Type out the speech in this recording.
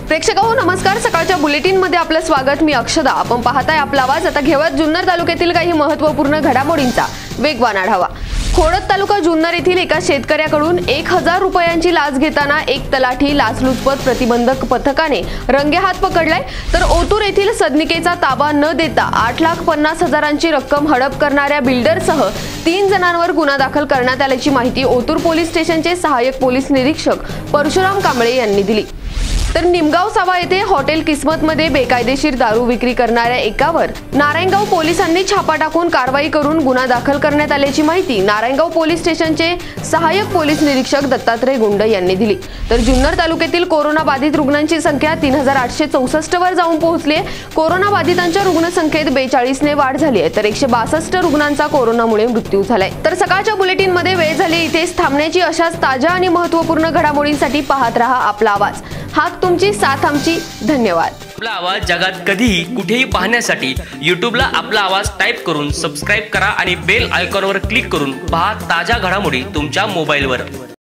प्रेक्षकांनो नमस्कार। सकाळच्या बुलेटिन मध्ये आपलं स्वागत। मी अक्षदा। आपण पाहताय आपला आवाज। आता घेवत जुन्नर तालुक्यातील काही महत्त्वपूर्ण घडामोडींचा वेगवान आढावा। खोडद तालुका जुन्नर येथील एका शेतकऱ्याकडून 1000 रुपयांची लाच घेताना एक तलाठी लाचलुचपत प्रतिबंधक पथकाने रंगेहात पकडलाय। तर ओतूर येथील सदनिकेचा ताबा न देता 8,50,000ची रक्कम हडप करणाऱ्या बिल्डरसह 3 जणांवर गुन्हा दाखल करण्यात आल्याची माहिती ओतूर पोलीस स्टेशनचे सहाय्यक पोलीस निरीक्षक परशुराम कांबळे यांनी दिली। तर निमगाव सावा येथे हॉटेल किस्मत मध्ये बेकायदेशीर दारू विक्री करणाऱ्या एकावर नारायणगाव पोलिसांनी छापा टाकून कारवाई करून गुन्हा दाखल करण्यात आल्याची माहिती नारायणगाव पोलीस स्टेशनचे सहाय्यक पोलीस निरीक्षक दत्तात्रय गुंड यांनी दिली। तर जुन्नर तालुक्यातील कोरोना बाधित रुग्णांची संख्या 3864 वर जाऊन पोहोचली आहे। कोरोना बाधितांच्या रुग्णसंख्येत 42 ने वाढ झाली आहे। तर 162 रुग्णांचा कोरोनामुळे मृत्यू झालाय। तर सकाळच्या बुलेटिन मध्ये वेळ झाली इथेच थांबण्याची। अशाच ताज्या आणि महत्त्वपूर्ण घडामोडींसाठी पाहत रहा आपला आवाज। हात तुमची साथ आमची। धन्यवाद। आपला आवाज जगात कधीही कुठेही पाहण्यासाठी YouTubeला आपला आवाज टाइप करून सबस्क्राइब करा आणि बेल आयकॉनवर क्लिक करून पहा ताज्या घडामोडी तुमच्या मोबाईलवर।